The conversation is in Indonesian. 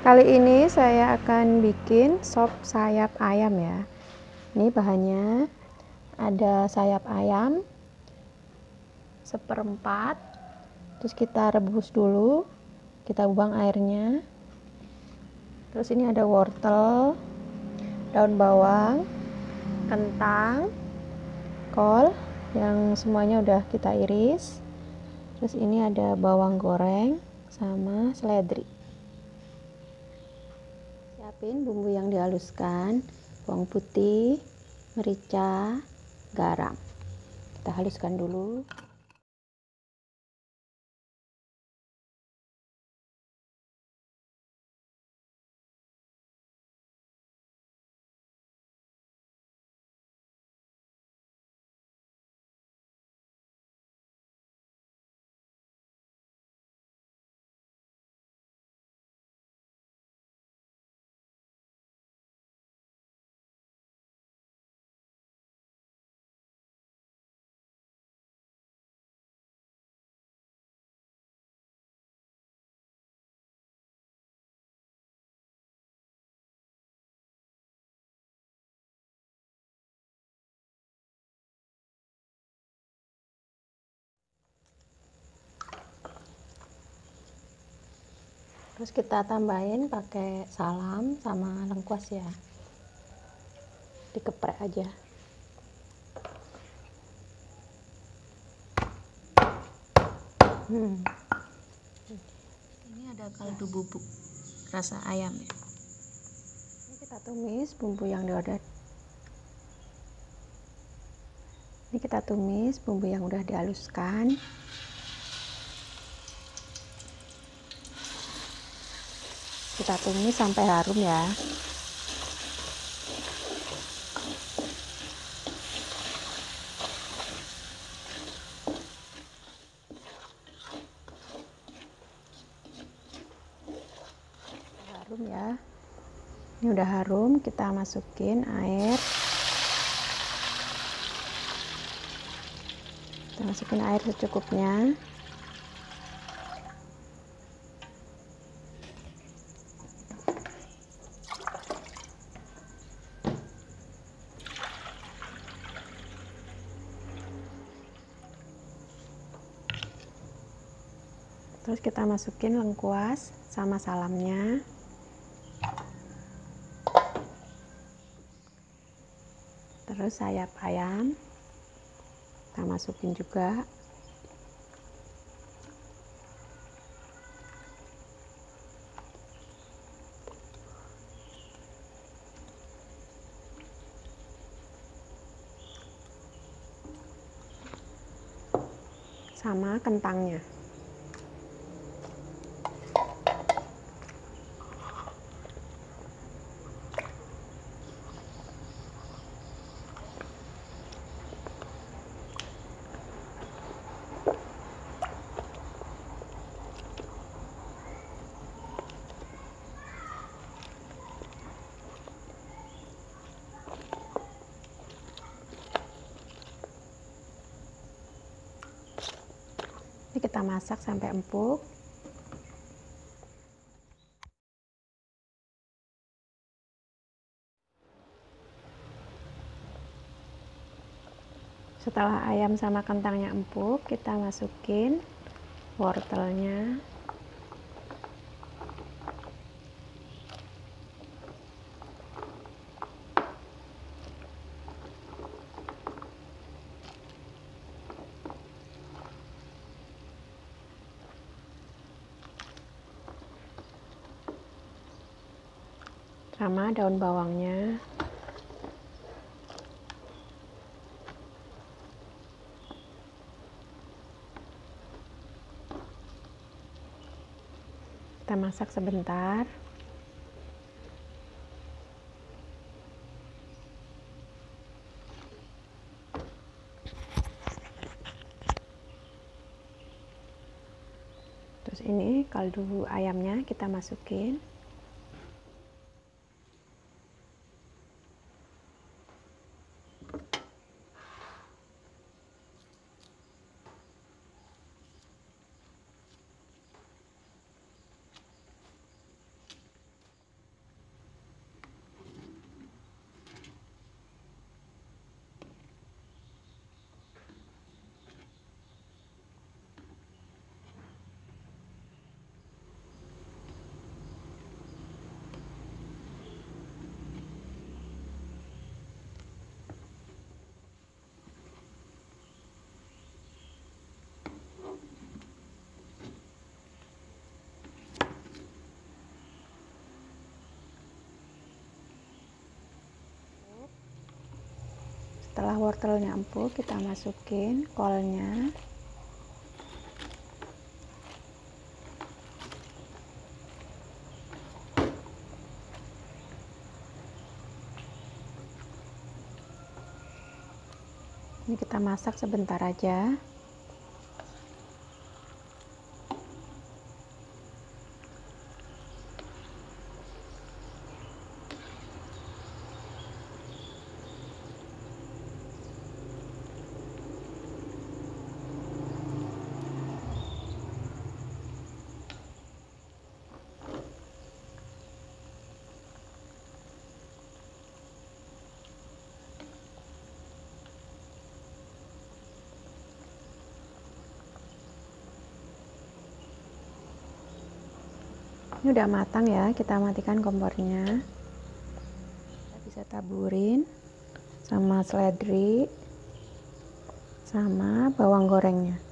Kali ini saya akan bikin sop sayap ayam ya. Ini bahannya ada sayap ayam seperempat, terus kita rebus dulu, kita buang airnya. Terus ini ada wortel, daun bawang, kentang, kol yang semuanya udah kita iris. Terus ini ada bawang goreng sama seledri. Siapin bumbu yang dihaluskan, bawang putih, merica, garam. Kita haluskan dulu. Terus kita tambahin pakai salam sama lengkuas ya. Dikeprek aja. Ini ada kaldu bubuk rasa ayam ya. Ini kita tumis bumbu yang udah dihaluskan. Kita tumis sampai harum ya. Harum ya. Ini udah harum, kita masukin air. Kita masukin air secukupnya. Terus kita masukin lengkuas sama salamnya. Terus sayap ayam kita masukin juga. Sama kentangnya. Ini kita masak sampai empuk. Setelah ayam sama kentangnya empuk, kita masukin wortelnya. Sama daun bawangnya. Kita masak sebentar. Terus ini kaldu ayamnya kita masukin. Setelah wortelnya empuk, kita masukin kolnya. Ini kita masak sebentar aja. Ini udah matang ya, kita matikan kompornya. Kita bisa taburin sama seledri sama bawang gorengnya.